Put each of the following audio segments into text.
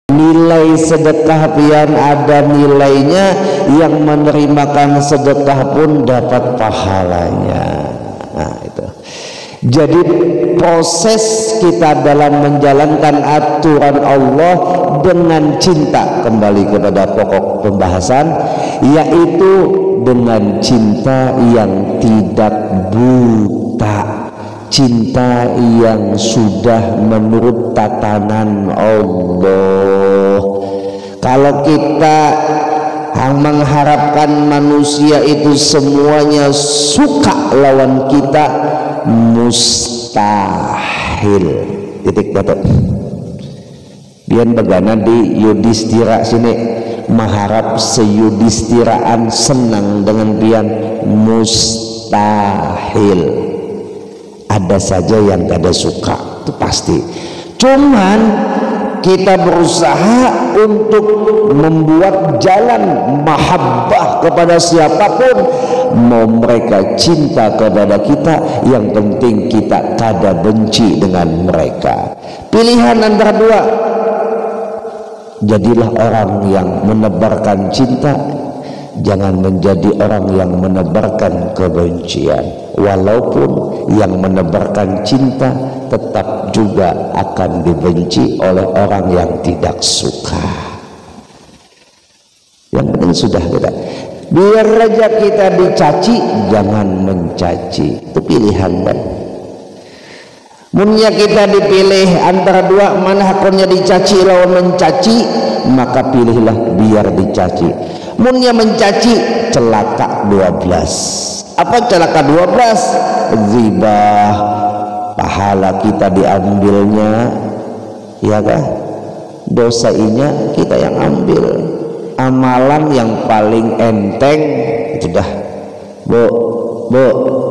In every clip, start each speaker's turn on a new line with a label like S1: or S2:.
S1: Nilai sedekah pian ada nilainya, yang menerimakan sedekah pun dapat pahalanya. Nah itu. Jadi proses kita dalam menjalankan aturan Allah dengan cinta, kembali kepada pokok pembahasan, yaitu dengan cinta yang tidak buta, cinta yang sudah menurut tatanan Allah. Kalau kita mengharapkan manusia itu semuanya suka lawan kita, mustahil. Titik datuk. Biar bagana di Yudhistira sini mengharap seyudhistiraan senang dengan pian, mustahil. Ada saja yang gak ada suka, itu pasti. Cuman kita berusaha untuk membuat jalan mahabbah kepada siapapun, mau mereka cinta kepada kita, yang penting kita kada benci dengan mereka. Pilihan antara dua, jadilah orang yang menebarkan cinta, jangan menjadi orang yang menebarkan kebencian. Walaupun yang menebarkan cinta tetap juga akan dibenci oleh orang yang tidak suka. Yang penting sudah kita, biar saja kita dicaci, jangan mencaci. Itu pilihan kan. Munnya kita dipilih antara dua, mana hakunnya dicaci lawan mencaci, maka pilihlah biar dicaci. Munnya mencaci, celaka 12. Apa celaka 12? Ghibah, pahala kita diambilnya, ya kan? Dosainya kita yang ambil. Amalan yang paling enteng itu dah, bu,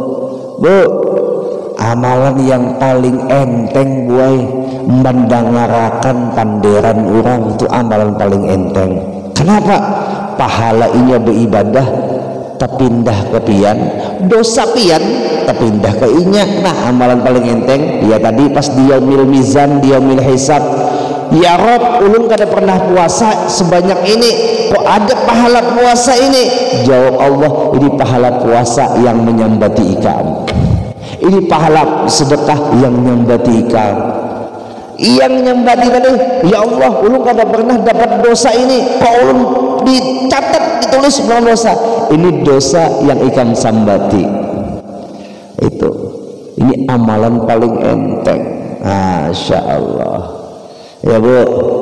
S1: amalan yang paling enteng buai mendangarakan panderan orang, itu amalan paling enteng. Kenapa? Pahala inya beribadah terpindah ke pian, dosa pian terpindah ke inya. Nah, amalan paling enteng dia tadi pas dia mil mizan, dia mil hisab, ya Rob, ulun kada pernah puasa sebanyak ini, kok ada pahala puasa ini? Jawab Allah, ini pahala puasa yang menyambati ikam, ini pahala sedekah yang menyambati ikam. Yang nyambati tadi, ya Allah, ulun kada pernah dapat dosa ini, kok ulun dicatat, ditulis dalam dosa. Ini dosa yang ikan sambati. Itu, ini amalan paling enteng. Masya Allah. Ya bu,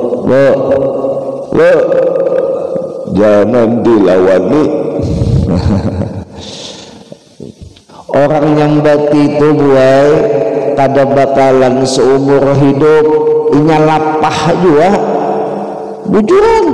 S1: jangan dilawani. Orang yang bati itu buai kada bakalan seumur hidup inya lapah juga bujuran.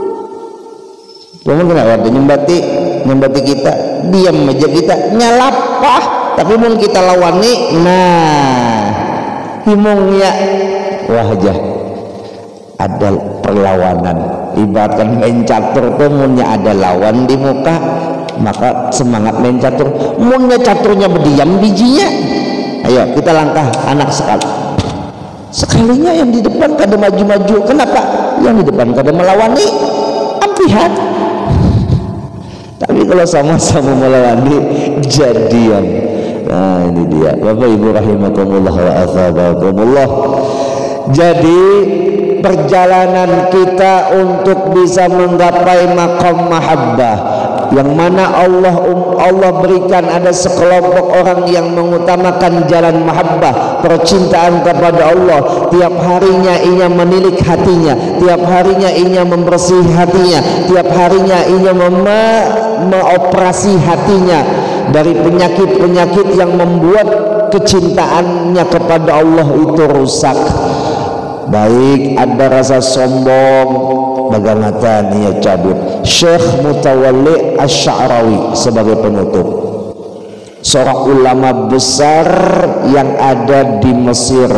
S1: Kamu kenapa nyembati kita, diam aja kita nyalapah, tapi mun kita lawani, nah himungnya wajah ada perlawanan. Ibaratkan main catur tuh, munnya ada lawan di muka, maka semangat main catur. Munnya caturnya berdiam bijinya, ayo kita langkah anak sekalinya yang di depan kada maju-maju. Kenapa? Yang di depan kada melawani, ampihan. Tapi kalau sama-sama melawani, jadian. Nah ini dia, Bapak Ibu rahimakumullah wa athabakumullah. Jadi perjalanan kita untuk bisa menggapai maqam mahabbah, yang mana Allah berikan ada sekelompok orang yang mengutamakan jalan mahabbah, percintaan kepada Allah. Tiap harinya ia menilik hatinya, tiap harinya ia membersih hatinya, tiap harinya ia mengoperasi hatinya dari penyakit-penyakit yang membuat kecintaannya kepada Allah itu rusak. Baik ada rasa sombong, bagangatan ia cabut. Syekh Mutawalli Asy-Sya'rawi sebagai penutup, seorang ulama besar yang ada di Mesir.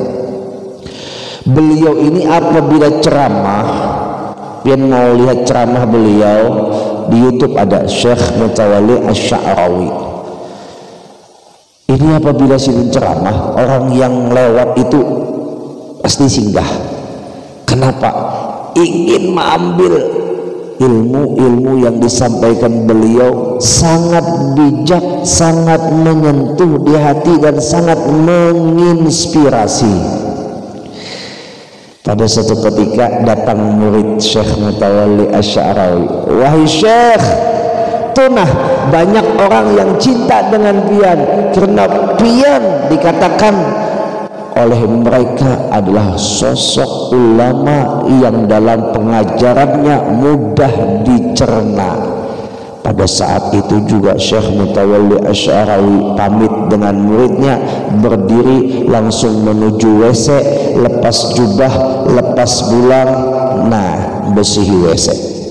S1: Beliau ini apabila ceramah, pian mau lihat ceramah beliau di YouTube ada Syekh Mutawalli Asy-Sya'rawi. Ini apabila sidin ceramah, orang yang lewat itu pasti singgah. Kenapa? ingin mengambil ilmu-ilmu yang disampaikan beliau, sangat bijak, sangat menyentuh di hati dan sangat menginspirasi. Pada suatu ketika datang murid Syekh Mutawalli Asy'arawi, "Wahai Syekh, tunah banyak orang yang cinta dengan pian, karena pian dikatakan oleh mereka adalah sosok ulama yang dalam pengajarannya mudah dicerna." Pada saat itu juga Syekh Mutawalli Asy'arawi pamit dengan muridnya, berdiri langsung menuju WC, lepas jubah, lepas bulang, nah bersihi WC.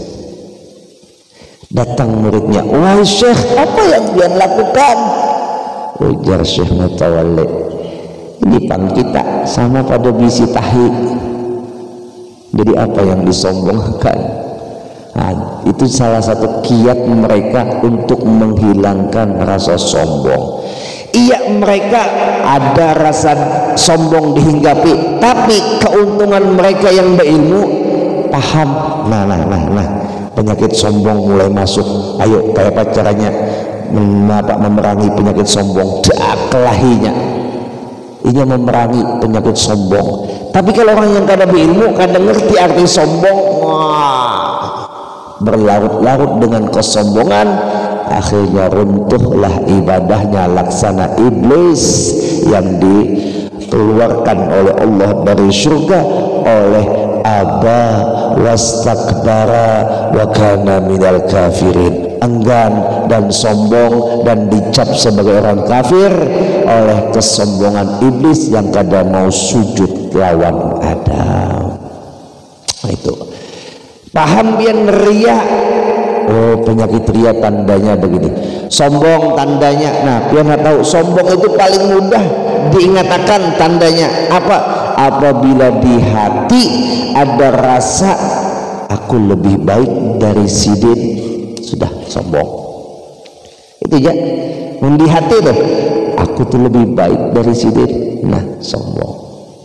S1: Datang muridnya, "Wahai Syekh, apa yang dia lakukan?" Ujar Syekh Mutawalli, "Ini pang kita sama pada bisi tahi. Jadi apa yang disombongkan?" Nah, itu salah satu kiat mereka untuk menghilangkan rasa sombong. Iya, mereka ada rasa sombong dihinggapi, tapi keuntungan mereka yang berilmu paham. Nah, penyakit sombong mulai masuk. Ayo, kayak apa caranya memerangi penyakit sombong? Kelahinya ini memerangi penyakit sombong. Tapi kalau orang yang kadang berilmu, kadang ngerti arti sombong, wah, berlarut-larut dengan kesombongan, akhirnya runtuhlah ibadahnya laksana iblis yang dikeluarkan oleh Allah dari surga oleh aba wastakbara wa kana minal kafirin, enggan dan sombong dan dicap sebagai orang kafir oleh kesombongan iblis yang kadang mau sujud lawan Adam. Itu paham pian ria. Oh, penyakit ria tandanya begini, sombong tandanya. Nah, pian tahu sombong itu paling mudah diingatkan tandanya apa? Apabila di hati ada rasa aku lebih baik dari si Din, sudah sombong. Itu ya, di hati tuh aku tuh lebih baik dari si Din, nah sombong.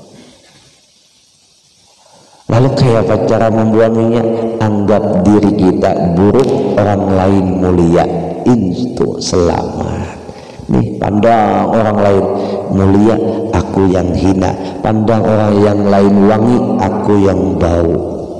S1: Lalu kayak apa cara membuanginya? Anggap diri kita buruk, orang lain mulia, itu selamat. Nih, pandang orang lain mulia, aku yang hina. Pandang orang yang lain wangi, aku yang bau.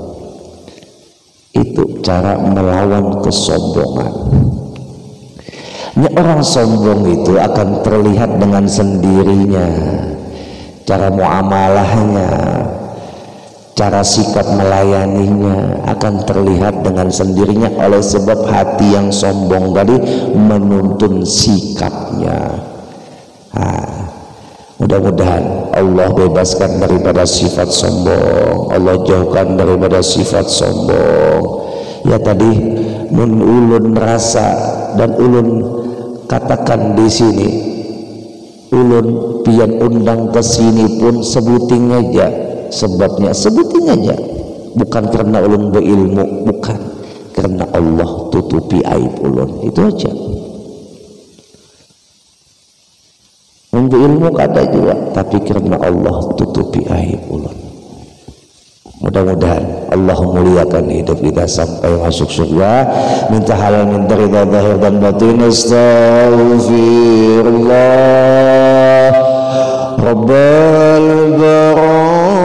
S1: Itu cara melawan kesombongan. Ini orang sombong itu akan terlihat dengan sendirinya, cara muamalahnya, cara sikap melayaninya akan terlihat dengan sendirinya, oleh sebab hati yang sombong tadi menuntun sikapnya. Mudah-mudahan Allah bebaskan daripada sifat sombong, Allah jauhkan daripada sifat sombong. Ya tadi ulun rasa dan ulun katakan di sini, ulun pian undang ke sini pun sebuting aja. Sebabnya sebutin aja, bukan karena ulun berilmu, bukan, karena Allah tutupi aib ulun, itu aja. Ilmu ada juga, tapi karena Allah tutupi aib ulun. Mudah-mudahan Allah muliakan hidup kita sampai masuk surga. Minta halal, minta ridha zahir dan batin. Astaghfirullah Rabbal barang